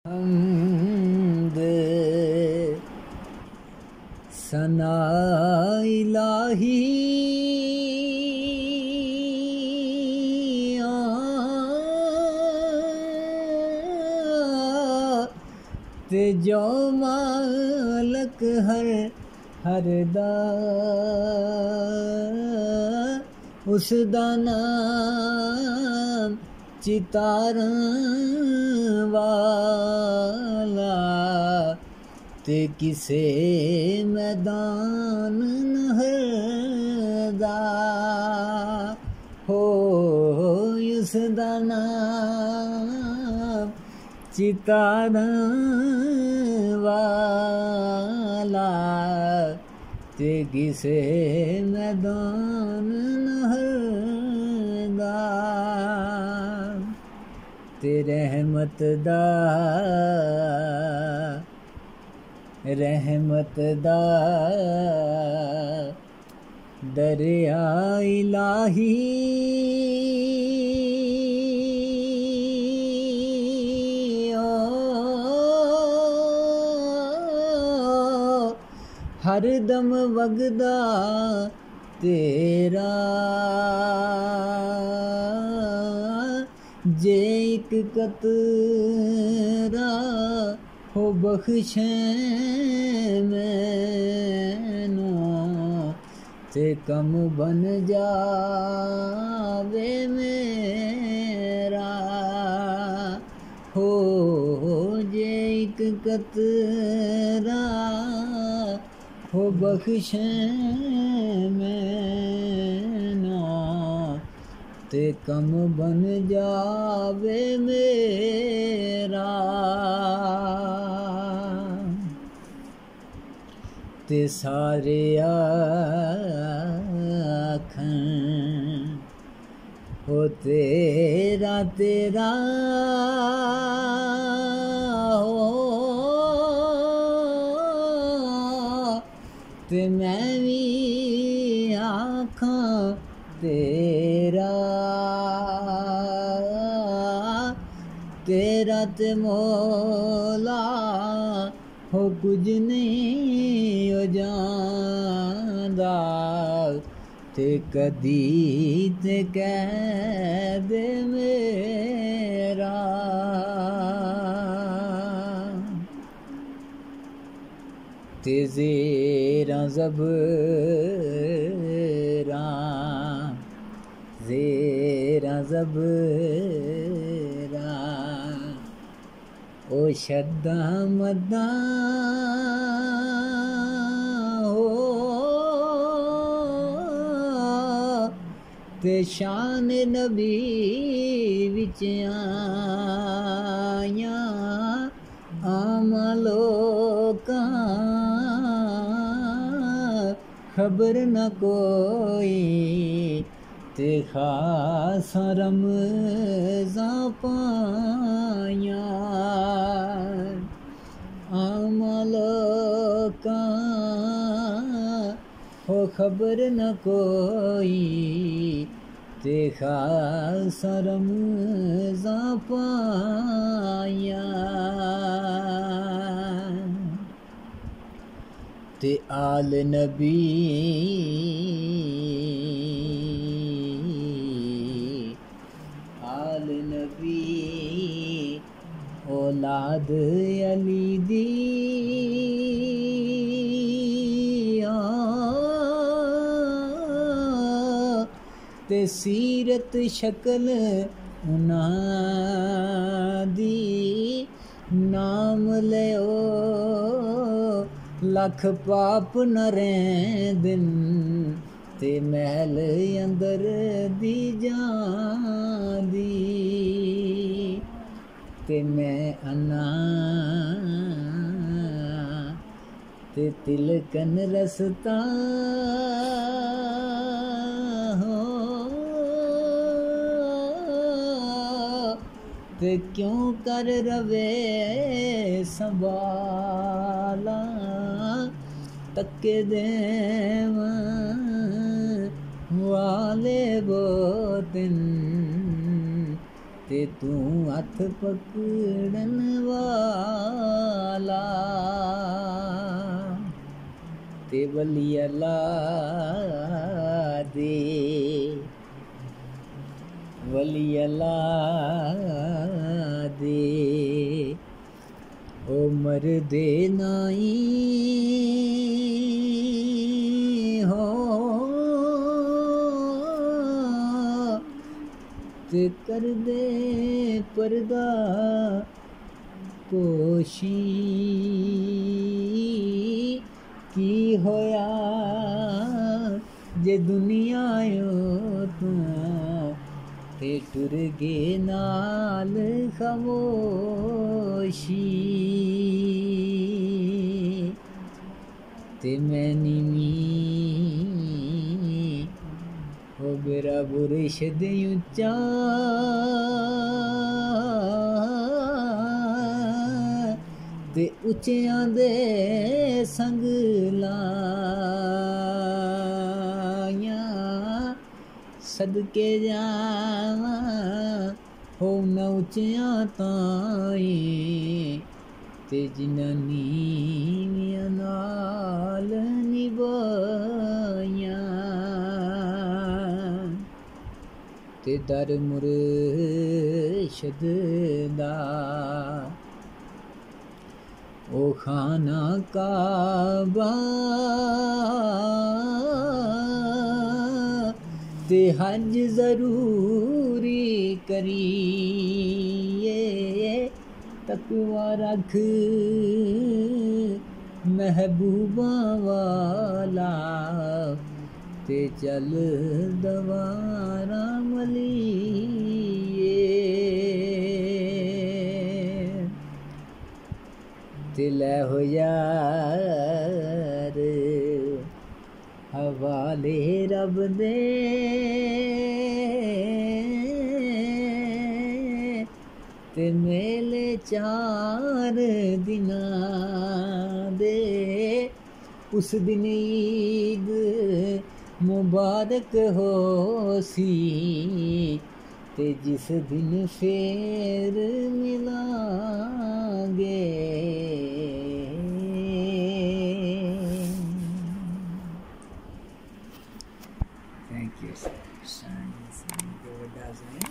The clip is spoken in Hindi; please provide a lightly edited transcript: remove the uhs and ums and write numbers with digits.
हम्द सना इलाही ते जो मालक हर दा उस दा नाम चितारण वाला ते किसे मैदान नहरदा हो उस दा नाम चितारण वाला ते किसे मैदान नहरदा ते रहमत दा दरिया इलाही हर दम वगदा तेरा जे एक कतरा हो बख्शे मैनू ते कम बन जावे मेरा हो जे एक कतरा हो बख्शे मैनू ते कम बन जावे मेरा ते सारे आखन हो तेरा तेरा हो ते मैं भी आखां तेरा तेरा ते मौला हो कुछ नहीं हो जांदा ते कदी ते कह दे मेरा ते ज़ेरा ज़बरा ओ शद्दा मद्दा हो ते शान नबी विच आया आम लोकां खबर न कोई ते खास रमज़ां पाया आम लोकां हो खबर न कोई ते खास रमज़ां पाया ते आल नबी औलाद अली दी ते सीरत शक्ल उन्हां दी नाम लियो लख पाप न रैंदन ते महल अंदर दी जांदी ते मैं अन्ना ते तिलकन रसता हो ते क्यों कर रवे संभाला तके देव वाले बोतिन ते तू हथ पकड़न वाला वली अल्लाह दे, वली अल्लाह दे ओ मरदे नाई हो ते कर दे पर्दा पोशी की होया जे दुनिया तू ते टुर गे नाल खामोशी ते मैं नीमी हो मेरा बुरशद उच्चा ते उच्चियां दे संग लाया सदके जावा हो न उच्चियां ताई ते जिन्हां नीवियां नाल निभाया ते दर मुर्शद दा ओ खाना काबा ते हज जरूरी करिए तकवा रख महबूबा वाला ते चल दवारा मलिए ते लै हो यार हवाले रब दे ते मेले 4 दिनां दे उस दिन ईद मुबारक हो सी ते जिस दिन फेर मिलांगे थैंक यू सर।